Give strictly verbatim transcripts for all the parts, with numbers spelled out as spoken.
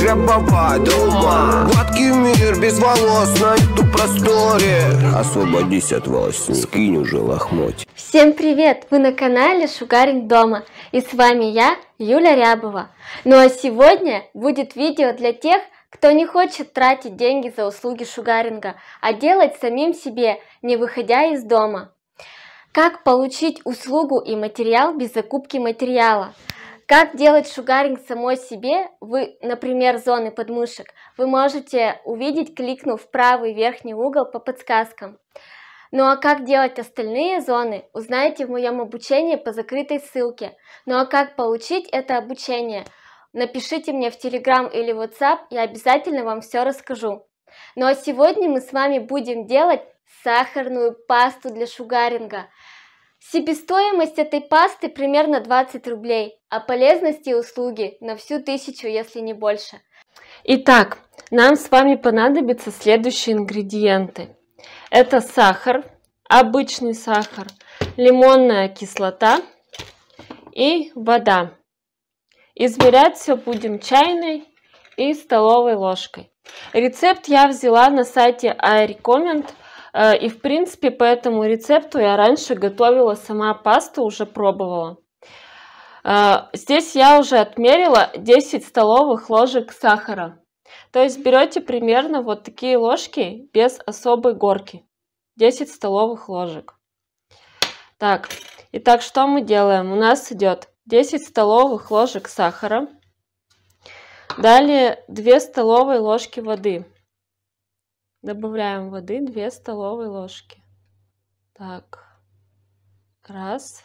Рябова дома. Гладкий мир без волос на этом просторе. Освободись от волос, скинь уже лохмоть. Всем привет! Вы на канале Шугаринг дома, и с вами я, Юля Рябова. Ну а сегодня будет видео для тех, кто не хочет тратить деньги за услуги шугаринга, а делать самим себе, не выходя из дома. Как получить услугу и материал без закупки материала? Как делать шугаринг самой себе, вы, например, зоны подмышек, вы можете увидеть, кликнув в правый верхний угол по подсказкам. Ну а как делать остальные зоны, узнаете в моем обучении по закрытой ссылке. Ну а как получить это обучение? Напишите мне в Telegram или WhatsApp, я обязательно вам все расскажу. Ну а сегодня мы с вами будем делать сахарную пасту для шугаринга. Себестоимость этой пасты примерно двадцать рублей, а полезности и услуги на всю тысячу, если не больше. Итак, нам с вами понадобятся следующие ингредиенты. Это сахар, обычный сахар, лимонная кислота и вода. Измерять все будем чайной и столовой ложкой. Рецепт я взяла на сайте iRecommend. И в принципе по этому рецепту я раньше готовила сама пасту, уже пробовала. Здесь я уже отмерила десять столовых ложек сахара. То есть берете примерно вот такие ложки без особой горки. десять столовых ложек. Так, итак, что мы делаем? У нас идет десять столовых ложек сахара. Далее две столовые ложки воды. Добавляем воды две столовые ложки. Так, раз,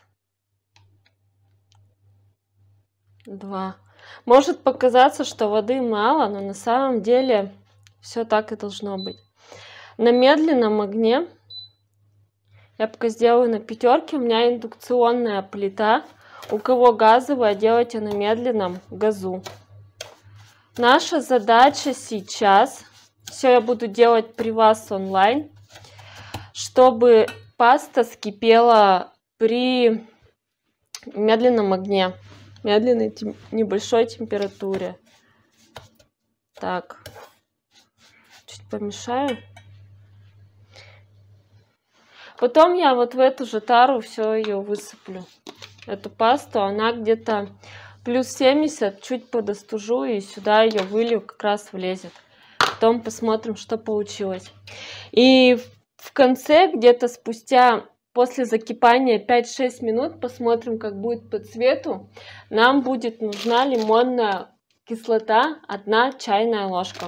два. Может показаться, что воды мало, но на самом деле все так и должно быть. На медленном огне, я пока сделаю на пятерке, у меня индукционная плита. У кого газовая, делайте на медленном газу. Наша задача сейчас... Все я буду делать при вас онлайн, чтобы паста скипела при медленном огне, медленной тем, небольшой температуре. Так, чуть помешаю. Потом я вот в эту же тару все ее высыплю. Эту пасту, она где-то плюс семьдесят, чуть подостужу и сюда ее вылью, как раз влезет. Потом посмотрим, что получилось. И в конце, где-то спустя, после закипания пять-шесть минут, посмотрим, как будет по цвету. Нам будет нужна лимонная кислота, одна чайная ложка.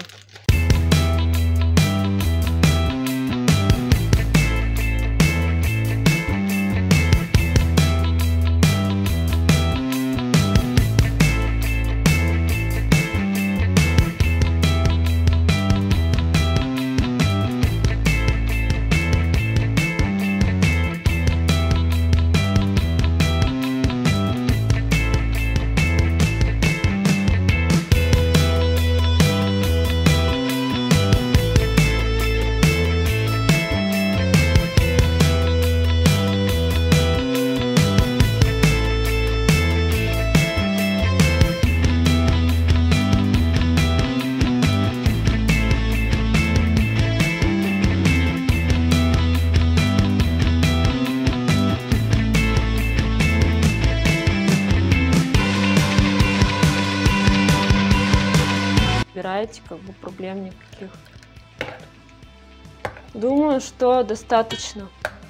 Как бы проблем никаких. Думаю, что достаточно.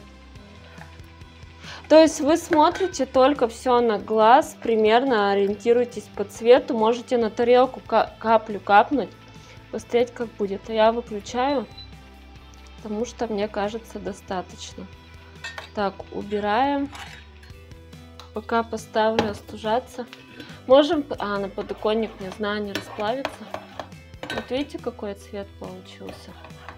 То есть вы смотрите только все на глаз, примерно ориентируйтесь по цвету, можете на тарелку каплю капнуть, посмотреть, как будет. А я выключаю, потому что мне кажется достаточно. Так, убираем. Пока поставлю остужаться. Можем, а на подоконник, не знаю, не расплавится. Вот видите, какой цвет получился.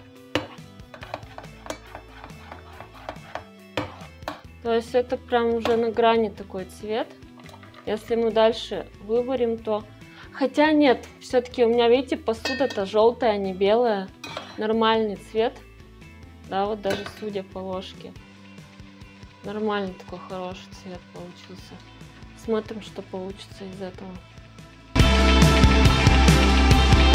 То есть это прям уже на грани такой цвет. Если мы дальше выварим, то... Хотя нет, все-таки у меня, видите, посуда-то желтая, а не белая. Нормальный цвет. Да, вот даже судя по ложке. Нормальный такой хороший цвет получился. Смотрим, что получится из этого.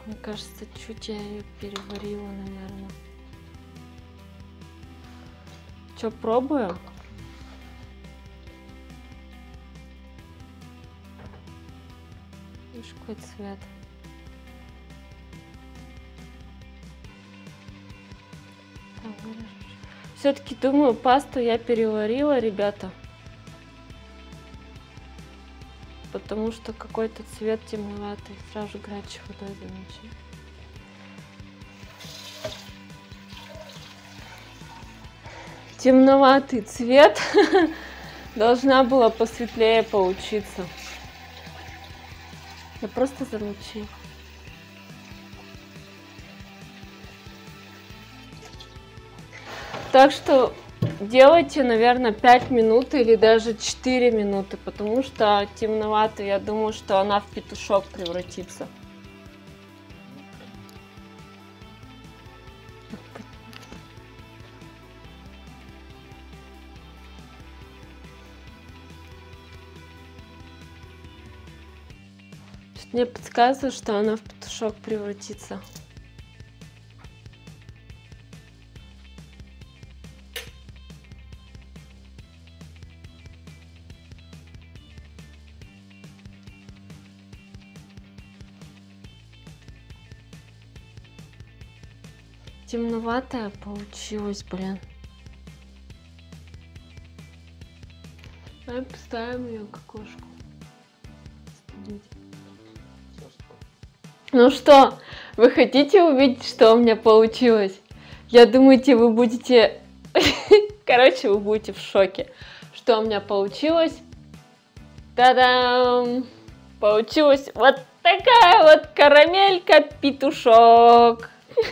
Мне кажется, чуть я ее переварила, наверное. Что, пробую? Видишь, какой цвет. Все-таки думаю, пасту я переварила, ребята. Потому что какой-то цвет темноватый. Сразу горячей водой замочить. Темноватый цвет. Должна была посветлее получиться. Я просто замочила. Так что делайте, наверное, пять минут или даже четыре минуты, потому что темновато, я думаю, что она в петушок превратится. Мне подсказывает, что она в петушок превратится. Темноватая получилась, блин. Давай поставим ее к окошку. Ну что, вы хотите увидеть, что у меня получилось? Я думаете, вы будете... Короче, вы будете в шоке, что у меня получилось. Та-дам! Получилась вот такая вот карамелька-петушок.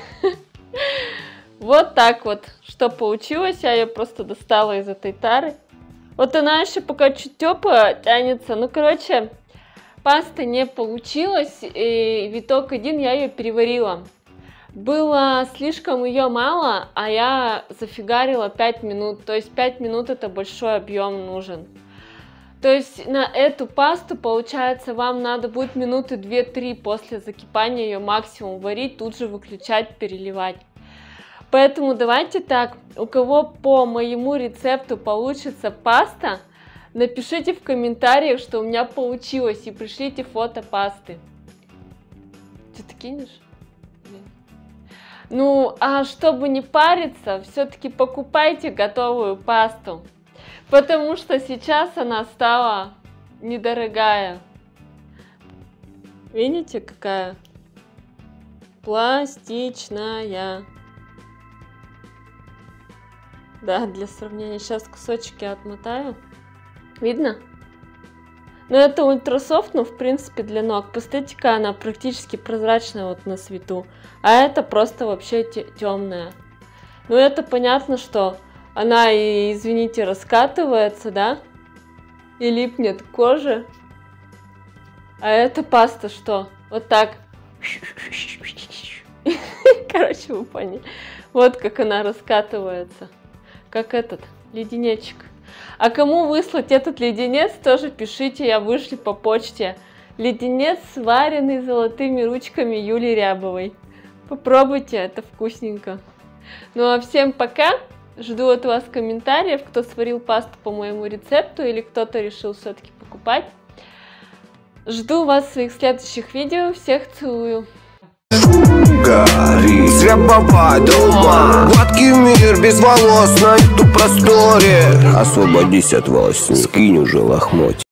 Вот так вот, что получилось. Я ее просто достала из этой тары. Вот она еще пока чуть теплая тянется. Ну, короче, паста не получилась. И виток один я ее переварила. Было слишком ее мало, а я зафигарила пять минут. То есть пять минут это большой объем нужен. То есть на эту пасту, получается, вам надо будет минуты две-три после закипания ее максимум варить, тут же выключать, переливать. Поэтому давайте так, у кого по моему рецепту получится паста, напишите в комментариях, что у меня получилось, и пришлите фото пасты. Что ты кинешь? Ну, а чтобы не париться, все-таки покупайте готовую пасту. Потому что сейчас она стала недорогая. Видите, какая? Пластичная. Да, для сравнения. Сейчас кусочки отмотаю. Видно? Ну, это ультрасофт, но в принципе для ног. Посмотрите-ка, она практически прозрачная вот на свету. А это просто вообще темная. Ну, это понятно, что она, и, извините, раскатывается, да? И липнет к коже. А эта паста что? Вот так. Короче, вы поняли. Вот как она раскатывается. Как этот леденечек. А кому выслать этот леденец, тоже пишите, я вышлю по почте. Леденец, сваренный золотыми ручками Юли Рябовой. Попробуйте, это вкусненько. Ну а всем пока. Жду от вас комментариев, кто сварил пасту по моему рецепту или кто-то решил все-таки покупать. Жду вас в своих следующих видео. Всех целую. Горит с Рябова дома. Гладкий мир без волос на эту просторе. Освободись от волос, скинь уже лохмоть.